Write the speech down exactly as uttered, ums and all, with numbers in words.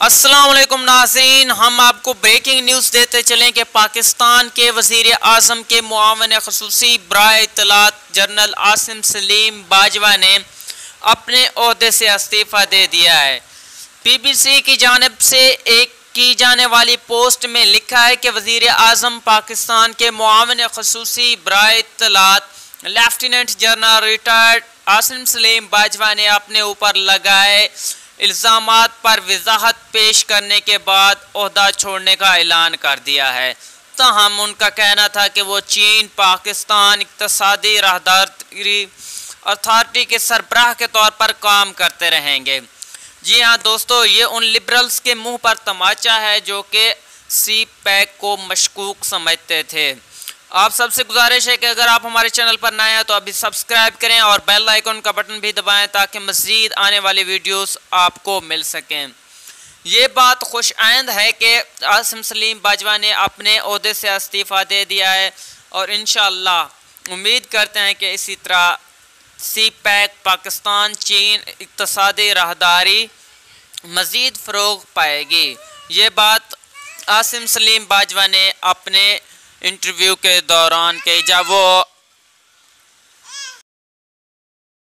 अस्सलाम वालेकुम नाज़रीन, हम आपको ब्रेकिंग न्यूज़ देते चलें कि पाकिस्तान के वज़ीर आज़म के मुआवन ख़ुसूसी बराए इत्तलात जनरल आसिम सलीम बाजवा ने अपने ओहदे से इस्तीफ़ा दे दिया है। पी बी सी की जानिब से एक की जाने वाली पोस्ट में लिखा है कि वज़ीर आज़म पाकिस्तान के मुआवन ख़ुसूसी बराए इत्तलात lieutenant general retired Asim Saleem Bajwa ने अपने ऊपर लगाए इल्ज़ामात पर वज़ाहत पेश करने के बाद ओहदा छोड़ने का ऐलान कर दिया है। ताहम उनका कहना था कि वो चीन पाकिस्तान इक़्तिसादी राहदारी अथॉरिटी के सरबराह के तौर पर काम करते रहेंगे। जी हाँ दोस्तों, ये उन लिबरल्स के मुंह पर तमाचा है जो कि सी पैक को मशकूक समझते थे। आप सबसे गुजारिश है कि अगर आप हमारे चैनल पर नए हैं तो अभी सब्सक्राइब करें और बेल आइकन का बटन भी दबाएं ताकि मज़ीद आने वाली वीडियोस आपको मिल सकें। ये बात खुश आइंद है कि आसिम सलीम बाजवा ने अपने ओहदे से इस्तीफ़ा दे दिया है और इंशाअल्लाह उम्मीद करते हैं कि इसी तरह सी पैक पाकिस्तान चीन इक़्तिसादी राहदारी मज़ीद फ़रोग़ पाएगी। ये बात आसिम सलीम बाजवा ने अपने इंटरव्यू के दौरान कही जब वो